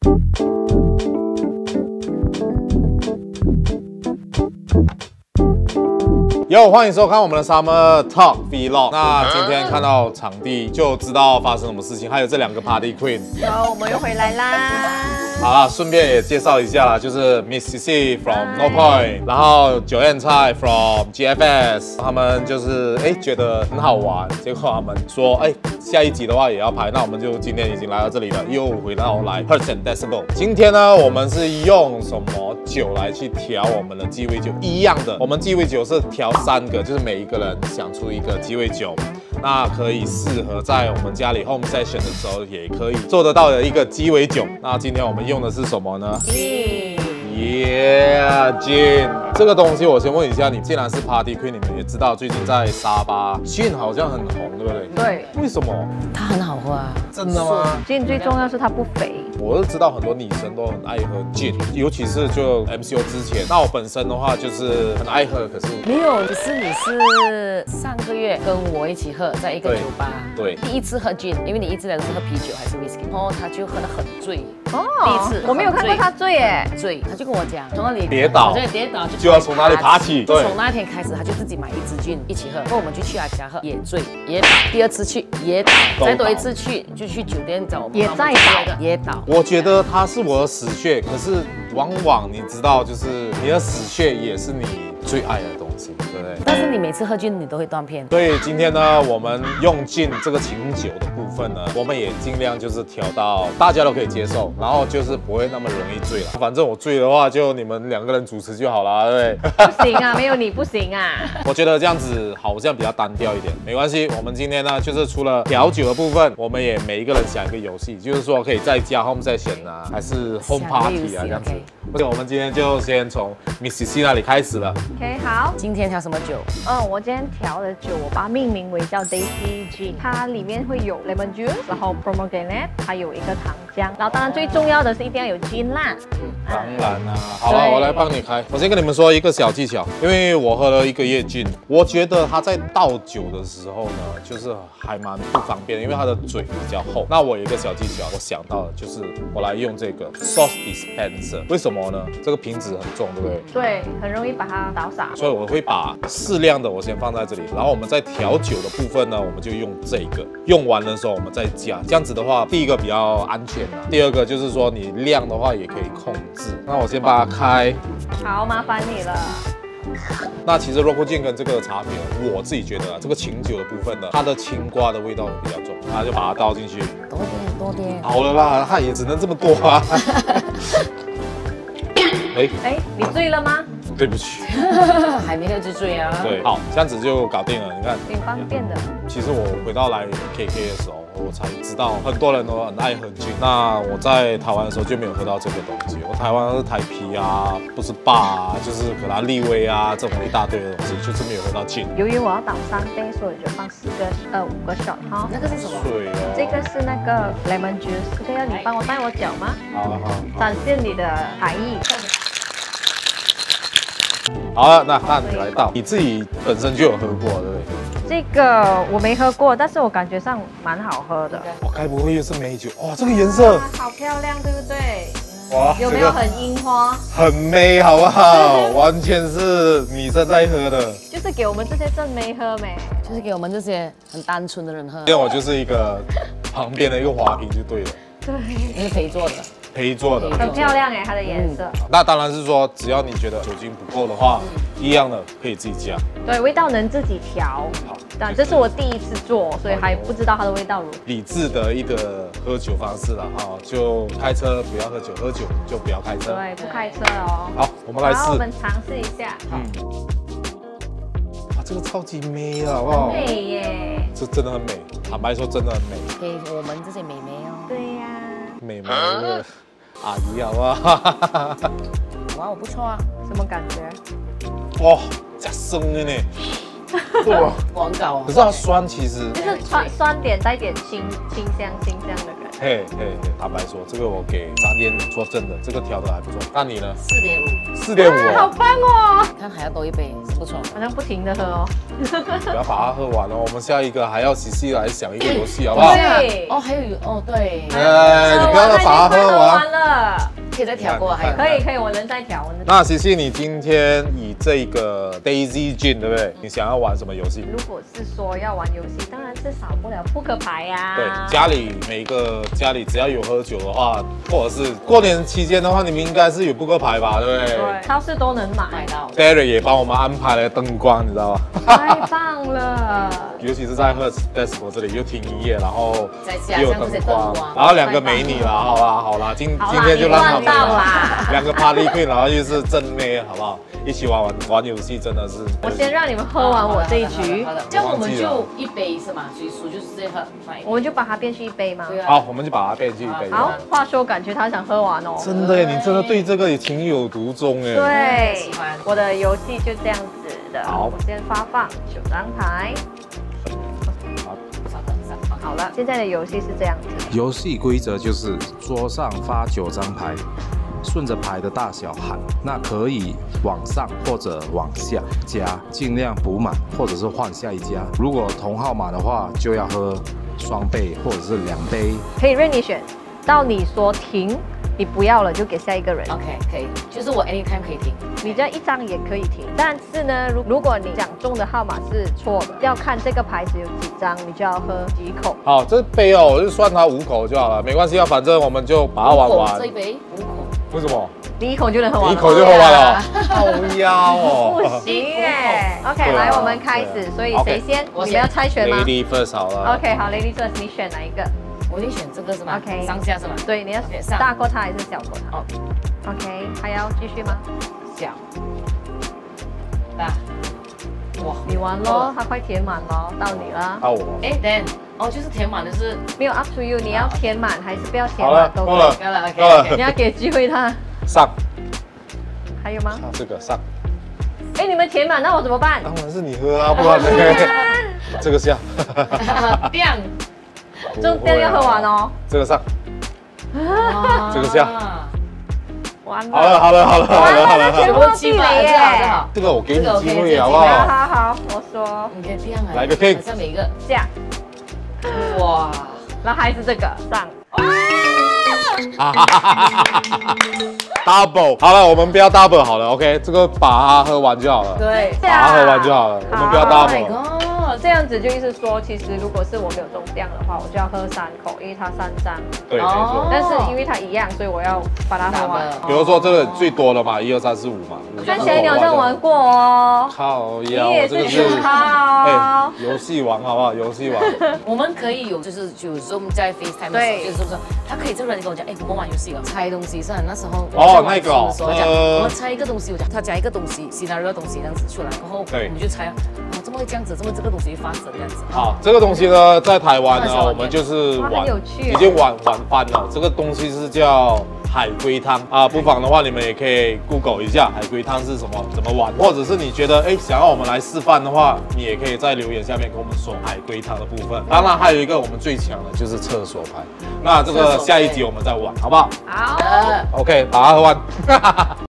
哟，欢迎收看我们的 Summer Talk Vlog。那今天看到场地就知道发生什么事情，还有这两个 Party Queen。 好，我们又回来啦。 好啦，顺便也介绍一下啦，就是 Miss CC from No Point， 然后九燕菜 from GFS， 他们就是觉得很好玩，结果他们说下一集的话也要拍，那我们就今天已经来到这里了，又回到来 Hertz and Decibel。今天呢，我们是用什么酒来去调我们的鸡尾酒？一样的，我们鸡尾酒是调3个，就是每一个人想出一个鸡尾酒。那可以适合在我们家里 home session 的时候也可以做得到的一个鸡尾酒。那今天我们用的是什么呢？Gin。这个东西我先问一下，你既然是 Party Queen， 你们也知道最近在沙巴 Gin 好像很红，对不对？ 对。 为什么？ 它很好喝啊。 真的吗 ？Gin 最重要是它不肥。 我是知道很多女生都很爱喝 Gin， 尤其是就 MCO 之前。那我本身的话就是很爱喝，可是没有。可是你是上个月跟我一起喝，在一个酒吧。 对。 第一次喝 Gin， 因为你一直来都是喝啤酒还是 whisky， 然后他就喝得很醉。 哦。 第一次我没有看过他醉耶。 醉，他就跟我讲，从那里跌倒， 跌倒就要从哪里爬起。 对。从那天开始，他就自己买一支 Gin 一起喝。然后我们就去他家喝，也醉也倒。第二次去也倒，再多一次去就去酒店找我们， 也再倒， 也倒。 我觉得他是我的死穴，可是往往你知道，就是你的死穴也是你最爱的东西，对不对？ 但是你每次喝 Gin 你都会断片。 所以今天呢，我们用Gin这个琴酒的部分呢，我们也尽量就是调到大家都可以接受，然后就是不会那么容易醉了。反正我醉的话，就你们2个人主持就好了，对不对？不行啊，没有你不行啊。 我觉得这样子好像比较单调一点，没关系。我们今天呢，就是除了调酒的部分，我们也每一个人想一个游戏，就是说可以在家 home session 啊，还是 home party 啊这样子。OK， 我们今天就先从 Miss CC 那里开始了。 OK， 好。 今天调什么酒？ 我今天调的酒，我把它命名为叫 Daisy Gin， 它里面会有 lemon juice， 然后 pomegranate， 还有一个糖浆，然后当然最重要的是一定要有 gin 啦。 当然啦，好了，我来帮你开。我先跟你们说一个小技巧，因为我喝了1个月Gin，我觉得它在倒酒的时候呢，就是还蛮不方便的，因为它的嘴比较厚。那我有一个小技巧，我想到的就是我来用这个 sauce dispenser， 为什么呢？这个瓶子很重，对不对？ 对，很容易把它倒洒。 所以我会把适量的我先放在这里，然后我们在调酒的部分呢，我们就用这个，用完的时候我们再加。这样子的话，第一个比较安全啊，第二个就是说你量的话也可以控制。那我先把它开。 好，麻烦你了。 那其实 Roco Gin 跟这个差别，我自己觉得这个琴酒的部分呢，它的青瓜的味道比较重，那就把它倒进去。 多点。 好了啦，它也只能这么多啊。 你醉了吗？ 对不起， 还没喝就醉啊。 对，好，这样子就搞定了。你看， 挺方便的。 其实我回到来 KK 的时候，我才知道很多人都很爱喝Gin。那我在台湾的时候就没有喝到这个东西。我台湾是台啤啊，不是霸啊，就是可能利威啊这种一大堆的东西，就是没有喝到Gin。 由于我要倒3杯，所以就放5个 shot 哈。 那个是什么？ 水哦。 这个是那个 lemon juice。可以要你帮我带我脚吗？ 好。 展现你的才艺。 好了，那你来倒。你自己本身就有喝过，对不对？ 这个我没喝过，但是我感觉上蛮好喝的。 该不会又是美酒？哇，这个颜色好漂亮，对不对？ 哇， 有没有很樱花？ 很美，好不好？完全是女生在喝的。 就是给我们这些正妹喝没？ 就是给我们这些很单纯的人喝。 因为我就是一个旁边的一个花瓶就对了。 对， 你是陪做的。 陪做的， 很漂亮它的颜色。 那当然是说，只要你觉得酒精不够的话，一样的可以自己加。 对，味道能自己调。好，但这是我第一次做，所以还不知道它的味道如何。 理智的一个喝酒方式了哈，就开车不要喝酒，喝酒就不要开车。 对，不开车哦。 好，我们来试。 我们尝试一下。 哇，这个超级美啊，好不好？ 美耶！ 这真的很美，坦白说真的很美。 给我们这些美眉哦。 对呀。 美眉的阿姨好不好？ 哇，我不错啊。 什么感觉？ 哇，加生的呢。哇， 广告啊。 可是它酸，其实就是酸点带点清香的感觉。 嘿，坦白说，这个我给3点5，说真的，这个调的还不错。那你呢 ？4.5。 好棒哦！ 看还要多1杯，不错。 好像不停的喝哦。 不要把它喝完哦，我们下一个还要CC来想一个游戏，好不好？ 对。 哦，还有哦，对。 你不要把它喝完。 可以再调过，还有可以可以，我能再调。 那西西，你今天以这个 Daisy Gin 对不对？你想要玩什么游戏？ 如果是说要玩游戏，当然是少不了扑克牌呀。 对，家里每个家里只要有喝酒的话，或者是过年期间的话，你们应该是有扑克牌吧，对不对？ 对，超市都能买到。 Derek 也帮我们安排了灯光，你知道吗？ 太棒了！ 尤其是在 Hertz Festival 这里，又听音乐，然后又有灯光， 光然后2个美女啦，好啦，今天就让他们2个 Party Queen， 然后又是正妹，好不好？一起玩游戏真的是。 我先让你们喝完我这一局， 这样我们就1杯是吗？谁输就是这喝， 我们就把它变去1杯吗？ 好，我们就把它变去1杯。 好，话说感觉他想喝完哦。 真的耶，你真的对这个也情有独钟哎。 对，喜欢。我的游戏就这样子的。 好， 我先发放9张牌。好了，现在的游戏是这样子。 游戏规则就是桌上发9张牌，顺着牌的大小喊，那可以往上或者往下加，尽量补满或者是换下一家。如果同号码的话，就要喝双倍或者是2杯。 可以任你选，到你说停，你不要了就给下一个人。 OK， 可以，就是我 anytime 可以停。 你这1张也可以停，但是呢，如果你讲中的号码是错的，要看这个牌子有几张，你就要喝几口。 好，这杯哦，我就算它5口就好了，没关系啊，反正我们就把它玩完。 这一杯5口。 为什么？ 第1口就能喝完了。 1口就喝完了，好妖哦。 不行哎。OK， 来，我们开始。所以谁先？你们要猜拳吗 ？Lady first 好了。 OK， 好 ，Lady first， 你选哪一个？ 我会选这个是吗 ？OK， 上下是吗？ 对，你要大过它还是小过它？哦 ，OK， 还要继续吗？ 小，大，哇， 你完咯，它快填满咯，到你了。 到我。 哎 ，then， 哦，就是填满的是没有 up to you， 你要填满还是不要填好了满都可以。 够了够了 ，OK， 你要给机会他。 上。 还有吗？ 这个上。 哎，你们填满，那我怎么办？ 当然是你喝啊，不然呢？这个下。 变。 这样要喝完哦。 这个上。这个下。 完了。 好了， 全部都地雷耶。 这个我给你机会好不好？ 好，我说。 你可以这样来个 king， 好像每一个下。 哇， 然后还是这个上。 double， 好了，我们不要 double 好了 ，OK， 这个把它喝完就好了。 对， 把它喝完就好了，我们不要 double。 这样子就意思说，其实如果是我没有中奖的话，我就要喝3口，因为它3张。 对，没错。 但是因为它一样，所以我要把它喝完。 比如说这个最多的嘛，1、2、3、4、5嘛。 看起来你好像玩过哦。 靠腰， 你也是很好。 游戏王好不好？游戏王。 我们可以有，就是有时候我们在 FaceTime 的时候，就是说他可以这个人跟我讲，哎，我们玩游戏了，猜东西是那时候哦，那个我们猜一个东西，我讲他讲一个东西，scenario 的东西这样子出来，然后我们就猜啊，怎么会这样子？怎么这个东西发生这样子？ 好，这个东西呢，在台湾呢，我们就是玩，已经玩翻了。这个东西是叫海龟汤啊，不妨的话，你们也可以 Google 一下海龟汤是什么，怎么玩，或者是你觉得想要我们来示范的话，你也可以在留言下面跟我们说海龟汤的部分。当然，还有一个我们最强的就是厕所牌，那这个下一集我们再玩，好不好？ 好。 OK，把它喝完。